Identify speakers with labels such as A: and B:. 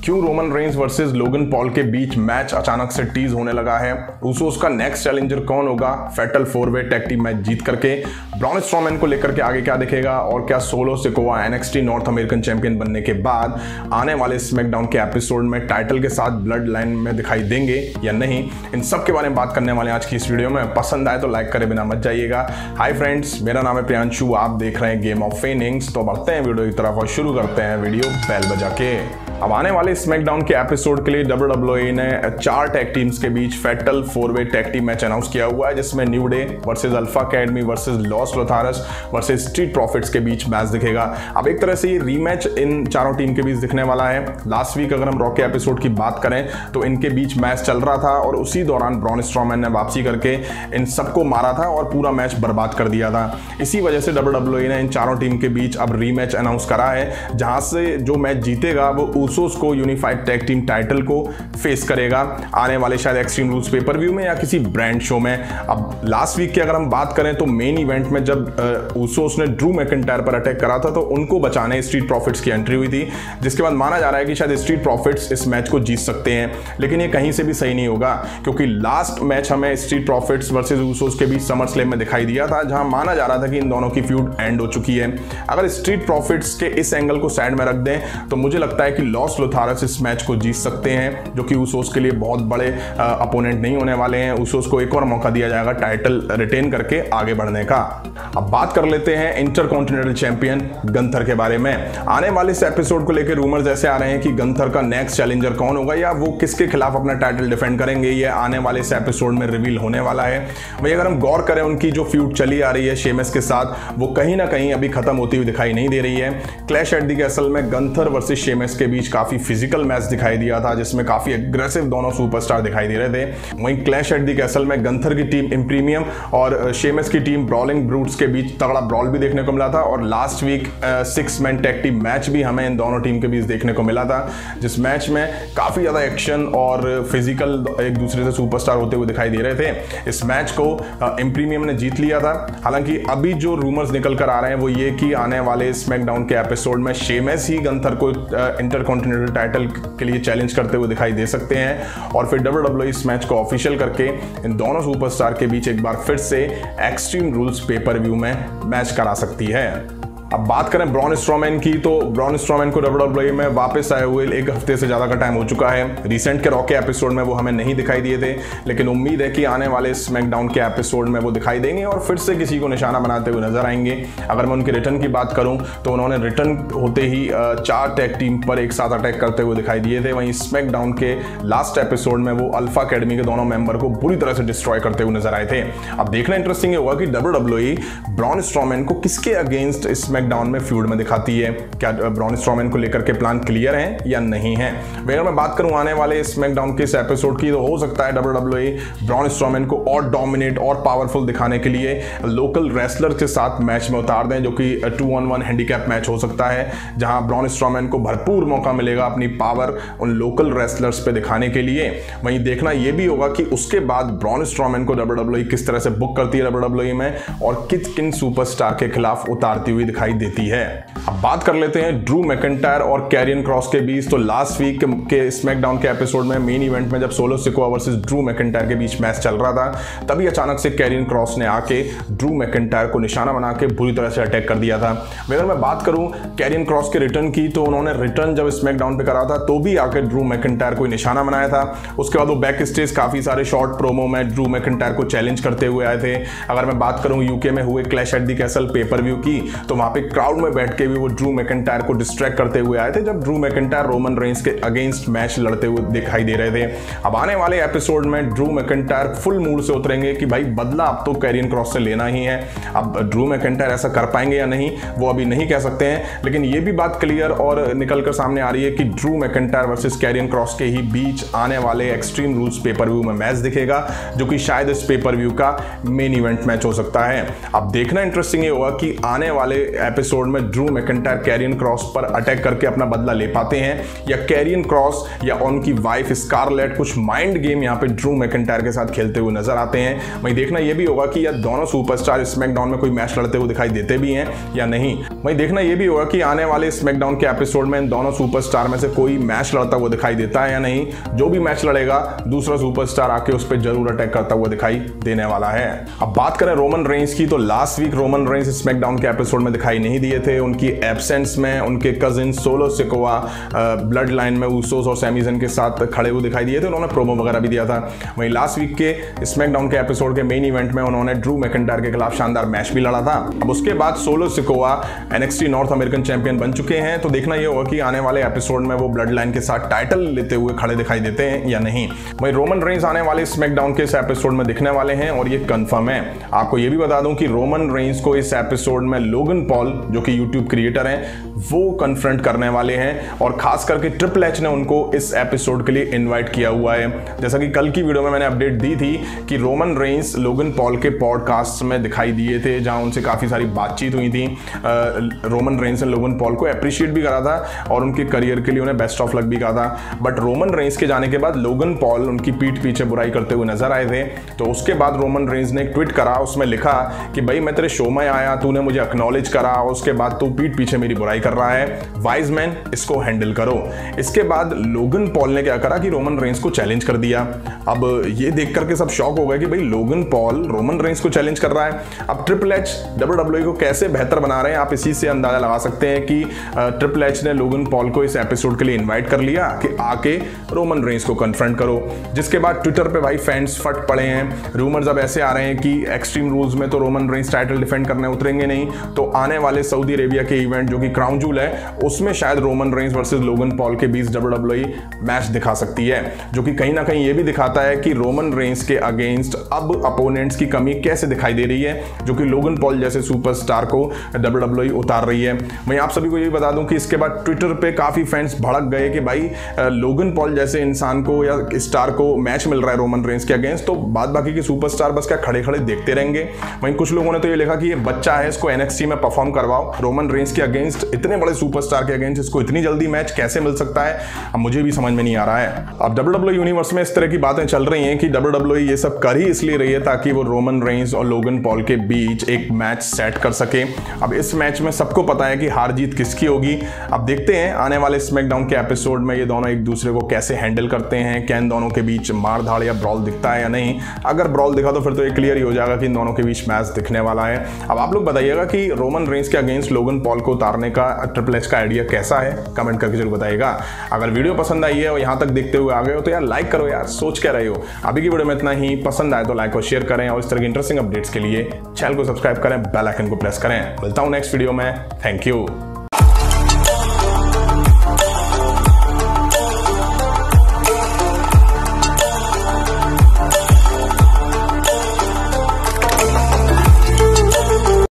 A: क्यों Roman Reigns versus Logan Paul के बीच मैच अचानक से टीज होने लगा है, उसूस का नेक्स्ट चैलेंजर कौन होगा, फैटल 4-वे टैग टीम मैच जीत करके ब्रॉन स्ट्रोमैन को लेकर के आगे क्या दिखेगा और क्या Solo Sikoa NXT North American champion बनने के बाद आने वाले स्मैकडाउन के एपिसोड में टाइटल के साथ ब्लड लाइन में दिखाई देंगे या नहीं, इन सब के बारे में बात करने वाले आज की इस वीडियो में। पसंद आए तो लाइक करे बिना मत जाइएगा। हाय फ्रेंड्स, मेरा नाम है प्रियांशु, आप देख रहे हैं गेम ऑफ फेनिक्स। तो बढ़ते हैं वीडियो की तरफ और शुरू करते हैं वीडियो बेल बजा के। अब आने वाले स्मैकडाउन के एपिसोड के लिए WWE ने 4 टैग टीम्स के बीच फैटल 4-वे टैग टीम मैच अनाउंस किया हुआ है, जिसमें New Day versus Alpha Academy versus Los Lotharios versus Street Profits के बीच मैच दिखेगा। अब एक तरह से ये रीमैच इन चारों टीम के बीच दिखने वाला है। लास्ट वीक अगर हम रॉ के एपिसोड की बात करें तो इनके बीच मैच चल रहा था और उसी दौरान ब्रॉन स्ट्रोमैन ने वापसी करके इन सबको मारा था और पूरा मैच बर्बाद कर दिया था। इसी वजह से WWE ने इन चारों टीम के बीच अब रीमैच अनाउंस करा है, जहां से जो मैच जीतेगा वो उसूस को यूनिफाइड टैग टीम टाइटल को फेस करेगा आने वाले शायद एक्सट्रीम रूल्स पेपर व्यू में या किसी ब्रांड शो में। अब लास्ट वीक की अगर हम बात करें तो मेन इवेंट में जब उसूस ने ड्रू मैकिंटायर पर अटैक करा था तो उनको बचाने स्ट्रीट प्रॉफिट्स की एंट्री हुई थी, जिसके बाद माना जा रहा है कि शायद स्ट्रीट प्रॉफिट्स इस मैच को जीत सकते हैं। लेकिन ये कहीं से भी सही नहीं होगा, क्योंकि लास्ट मैच हमें स्ट्रीट प्रॉफिट्स वर्सेस उसूस के बीच समर स्लैम में दिखाई दिया था, जहां माना जा रहा था कि इन दोनों की फ्यूड एंड हो चुकी है। अगर स्ट्रीट प्रॉफिट्स के इस एंगल को साइड में रख दें तो मुझे लगता है कि लॉस लोथारस इस मैच को जीत सकते हैं, जो कि उसूस के लिए बहुत बड़े अपोनेंट नहीं होने वाले हैं। उसूस को एक और मौका दिया जाएगा टाइटल रिटेन करके आगे बढ़ने का। अब बात कर लेते हैं इंटरकॉन्टिनेंटल चैंपियन गंथर के बारे में। आने वाले इस एपिसोड को लेकर रूमर्स ऐसे आ रहे हैं कि गंथर का नेक्स्ट चैलेंजर कौन होगा या वो किसके खिलाफ अपना टाइटल डिफेंड करेंगे, ये आने वाले इस एपिसोड में रिवील होने वाला है। वही अगर हम गौर करें उनकी जो फ्यूड चली आ रही है शेमस के साथ, वो कहीं ना कहीं अभी खत्म होती हुई दिखाई नहीं दे रही है। क्लैश एट द कैसल में गंथर वर्सेस शेमस के बीच काफी फिजिकल मैच दिखाई दिया था, जिसमें काफी एग्रेसिव दोनों सुपरस्टार दिखाई दे रहे थे। वहीं क्लैश एट द कैसल में गंथर की टीम इम्प्रीमियम और शेमस की टीम ब्रॉलिंग ब्रूट्स के बीच तगड़ा ब्रॉल भी देखने को मिला था। और last week 6 man tag team match भी हमें इन दोनों टीम के बीच देखने को मिला था, जिस मैच में काफी ज्यादा एक्शन और फिजिकल एक दूसरे से सुपरस्टार होते हुए दिखाई दे रहे थे। इस मैच को इम्प्रीमियम ने जीत लिया था। हालांकि अभी जो रूमर्स निकल कर आ रहे हैं वो ये कि आने वाले स्मैकडाउन के एपिसोड में शेमस ही गंथर को इंटरकॉन्टिनेंटल टाइटल के लिए चैलेंज करते हुए दिखाई दे सकते हैं और फिर WWE इस मैच को ऑफिशियल करके इन दोनों सुपरस्टार के बीच एक बार फिर से एक्सट्रीम रूल्स पेपर व्यू में मैच करा सकती है। अब बात करें ब्रॉन स्ट्रोमैन की, तो ब्रॉन स्ट्रोमैन को WWE में वापस आए हुए 1 हफ्ते से ज़्यादा का टाइम हो चुका है। रिसेंट के रॉ के एपिसोड में वो हमें नहीं दिखाई दिए थे, लेकिन उम्मीद है कि आने वाले स्मैकडाउन के एपिसोड में वो दिखाई देंगे और फिर से किसी को निशाना बनाते हुए नजर आएंगे। अगर मैं उनके रिटर्न की बात करूं तो उन्होंने रिटर्न होते ही 4 टैग टीम पर एक साथ अटैक करते हुए दिखाई दिए थे। वहीं स्मैकडाउन के लास्ट एपिसोड में वो अल्फा अकेडमी के दोनों मेंबर को बुरी तरह से डिस्ट्रॉय करते हुए नजर आए थे। अब देखना इंटरेस्टिंग होगा कि WWE ब्रॉन स्ट्रोमैन को किसके अगेंस्ट स्मैकडाउन में फ्यूड में दिखाती है। क्या ब्रॉन स्ट्रोमैन को लेकर के प्लान क्लियर है या नहीं है। अगर मैं बात करूं आने वाले स्मैकडाउन के इस एपिसोड की, तो हो सकता है WWE ब्रॉन स्ट्रोमैन को और डोमिनेट और पावरफुल दिखाने के लिए लोकल रेसलर के साथ मैच में उतार दें, जो कि 2-on-1 हैंडीकैप मैच हो सकता है, जहां ब्रॉन स्ट्रोमैन को भरपूर मौका मिलेगा अपनी पावर उन लोकल रेसलर्स पे दिखाने के लिए। वहीं देखना यह भी होगा कि उसके बाद ब्रॉन स्ट्रोमैन को WWE किस तरह से बुक करती है WWE में और किन सुपरस्टार के खिलाफ उतारती हुई दिखाई देती है। अब बात कर लेते हैं ड्रू मैकिंटायर और कैरियन क्रॉस के बीच। तो लास्ट वीक के स्मैकडाउन के एपिसोड में मेन इवेंट में जब Solo Sikoa versus Drew McIntyre के बीच मैच चल रहा था, तभी अचानक से कैरियन क्रॉस ने आके ड्रू मैकिंटायर को निशाना बना के बुरी तरह से अटैक कर दिया था। अगर मैं बात करूं कैरियन क्रॉस के रिटर्न की, तो उन्होंने रिटर्न जब स्मैकडाउन पे करा था तो भी आकर ड्रू मैकिंटायर को निशाना बनाया था। उसके बाद वो बैक स्टेज काफी सारे शॉर्ट प्रोमो में ड्रू मैकिंटायर को चैलेंज करते हुए आए थे। अगर मैं बात करूं यूके में हुए Clash at the Castle pay per view की, तो वहां पे क्राउड में बैठ के भी वो ड्रू मैकिंटायर को डिस्ट्रैक्ट करते हुए आए थे, जब ड्रू मैकिंटायर रोमन रेंस के अगेंस्ट मैच लड़ते हुए दिखाई दे रहे थे। अब आने वाले एपिसोड में ड्रू मैकिंटायर फुल मूड से उतरेंगे कि भाई बदला अब तो कैरियन क्रॉस से लेना ही है। अब ड्रू मैकिंटायर ऐसा कर पाएंगे या नहीं वो अभी नहीं कह सकते हैं, लेकिन ये भी बात क्लियर और निकलकर सामने आ रही है कि Drew McIntyre versus Karrion Kross के ही बीच आने वाले एक्सट्रीम रूल्स पेपर व्यू में मैच दिखेगा, जो कि शायद इस पेपर व्यू का मेन इवेंट मैच हो सकता है। अब देखना इंटरेस्टिंग ये होगा कि आने वाले एपिसोड में Drew McIntyre McIntyre Karrion Kross पर अटैक करके अपना बदला ले पाते हैं, या कैरियन क्रॉस या उनकी वाइफ स्कारलेट कुछ माइंड गेम यहाँ पे ड्रू मैकिंटायर के साथ खेलते हुए नजर आते हैं। वहीं देखना यह भी होगा कि या दोनों सुपरस्टार स्मैकडाउन में कोई मैच लड़ते हुए दिखाई देते भी हैं या नहीं। वहीं देखना यह भी होगा कि आने वाले स्मैकडाउन के एपिसोड में इन दोनों सुपरस्टार में से कोई मैच लड़ता हुआ दिखाई देता है या नहीं। जो भी मैच लड़ेगा दूसरा सुपरस्टार आके उस पर जरूर अटैक करता हुआ दिखाई देने वाला है। अब बात करें रोमन रेंस की, तो last week Roman Reigns SmackDown के एपिसोड में दिखाई नहीं दिए थे। उनकी एब्सेंस में उनके cousin Solo Sikoa blood line में ऊसोस और सैमी ज़ैन के साथ खड़े हुए दिखाई दिए थे। उन्होंने प्रोमो वगैरह भी दिया था। वहीं लास्ट वीक के स्मैकडाउन के एपिसोड के मेन इवेंट में उन्होंने ड्रू मैकिंटायर के खिलाफ शानदार मैच भी लड़ा था। अब उसके बाद Solo Sikoa NXT North American champion बन चुके हैं। तो देखना यह होगा कि आने वाले एपिसोड में वो ब्लड लाइन के साथ टाइटल लेते हुए खड़े दिखाई देते हैं या नहीं। वहीं रोमन रेंस आने वाले स्मैकडाउन के इस एपिसोड में दिखने वाले हैं और ये कंफर्म है। आपको ये भी बता दूं कि रोमन रेंस को इस एपिसोड में लोगन पॉल जो कि यूट्यूब क्रिएटर हैं वो कन्फ्रंट करने वाले हैं, और खास करके ट्रिपल एच ने उनको इस एपिसोड के लिए इनवाइट किया हुआ है। जैसा कि कल की वीडियो में मैंने अपडेट दी थी कि रोमन रेंस लोगन पॉल के पॉडकास्ट में दिखाई दिए थे, जहां उनसे काफी सारी बातचीत हुई थी। रोमन रेंस ने लोगन पॉल को अप्रिशिएट भी करा था और उनके करियर के लिए उन्हें बेस्ट ऑफ लक भी कहा था। बट रोमन रेंस के जाने के बाद लोगन पॉल उनकी पीठ पीछे बुराई करते हुए नजर आए थे। तो उसके बाद रोमन रेंस ने एक ट्वीट करा, उसमें लिखा कि भाई मैं तेरे शो में आया, तूने मुझे एक्नॉलेज करा, उसके बाद तू पीठ पीछे मेरी बुराई कर रहा है। वाइज मैन, इसको हैंडल करो। इसके बाद लोगन पॉल ने क्या करा कि रोमन रेंस को चैलेंज कर दिया। अब ये देख करके सब शॉक हो गए कि भाई लोगन पॉल रोमन रेंस को चैलेंज कर रहा है। अब ट्रिपल एच WWE को कैसे बेहतर बना रहे हैं आप इसी से अंदाजा लगा सकते हैं कि ट्रिपल एच ने लोगन पॉल को इस एपिसोड के लिए इनवाइट कर लिया कि आके रोमन रेंस को कन्फ्रंट करो। जिसके बाद ट्विटर पे भाई फैंस फट पड़े हैं। रूमर्स अब ऐसे आ रहे हैं कि एक्सट्रीम रूल्स में तो रोमन रेंस टाइटल डिफेंड करने उतरेंगे नहीं, तो आने वाले सऊदी अरेबिया के इवेंट जो कि क्राउन जूल है उसमें शायद Roman Reigns versus Logan Paul के बीच WWE मैच दिखा सकती है, जो कि कहीं ना कहीं ये भी दिखाता है कि रोमन रेंस के अगेंस्ट अब अपोनेंट्स की कमी कैसे दिखाई दे रही है, जो कि लोगन पॉल जैसे सुपरस्टार को WWE उतार रही है। मैं आप सभी को ये बता दूं कि इसके बाद ट्विटर पे काफी फैंस भड़क गए कि भाई लोगन पॉल जैसे इंसान को या स्टार को मैच मिल रहा है रोमन रेंस के अगेंस्ट, तो बाद बाकी के सुपरस्टार बस क्या खड़े खड़े देखते रहेंगे। वहीं कुछ लोगों ने तो ये लिखा कि ये बच्चा है, इसको NXT में परफॉर्म करवाओ। रोमन रेंस के अगेंस्ट, इतने बड़े सुपरस्टार के अगेंस्ट इसको इतनी जल्दी मैच कैसे मिल सकता है, अब मुझे भी समझ में नहीं आ रहा है। अब WWE यूनिवर्स में इस तरह की बातें चल रही हैं कि WWE ये सब कर ही इसलिए रही है ताकि वो रोमन रेंस और लोगन पॉल के बीच एक मैच सेट कर सके। अब इस मैच में सबको पता है कि हार जीत किसकी होगी। अब देखते हैं आने वाले स्मैकडाउन के एपिसोड में ये दोनों एक दूसरे को कैसे हैंडल करते हैं। क्या इन दोनों के बीच मार धाड़ या ब्रॉल दिखता है या नहीं। अगर ब्रॉल दिखा तो फिर तो ये क्लियर ही हो जाएगा कि इन दोनों के बीच मैच दिखने वाला है। अब आप लोग बताइएगा कि रोमन रेंस के अगेंस्ट लोगन पॉल को उतारने का ट्रिपल एच का आइडिया कैसा है, कमेंट करके जरूर बताइएगा। अगर वीडियो पसंद आई है और यहाँ तक देखते हुए आ गए हो तो यार लाइक करो यार, सोच क्या रहे हो। अभी की वीडियो में इतना ही। पसंद आए तो लाइक और शेयर करें, और इस तरह की इंटरेस्टिंग अपडेट्स के लिए चैनल को सब्सक्राइब करें, बेल आइकन को प्रेस करें। मिलता हूँ नेक्स्ट वीडियो में। Thank you.